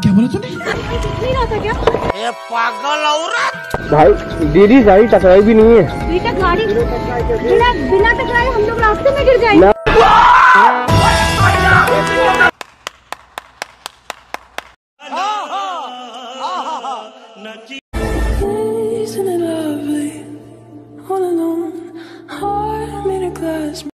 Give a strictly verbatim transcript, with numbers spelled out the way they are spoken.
क्या बोला तूने? नहीं रहा था क्या? ये पागल औरत। भाई दीदी गाड़ी टकराई भी नहीं है। बेटा गाड़ी बिना बिना टकराए हम लोग रास्ते में गिर जाएंगे। ना